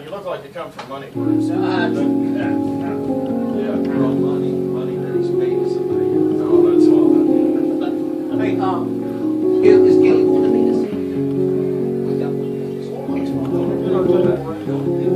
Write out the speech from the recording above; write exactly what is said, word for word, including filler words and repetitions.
you look like you come from money. Bruce. Uh, yeah, yeah. Yeah, from money, money that he's paid to somebody. No, that's all that. I mean, um, is, is Gilly going to meet us? We got one. You don't do that.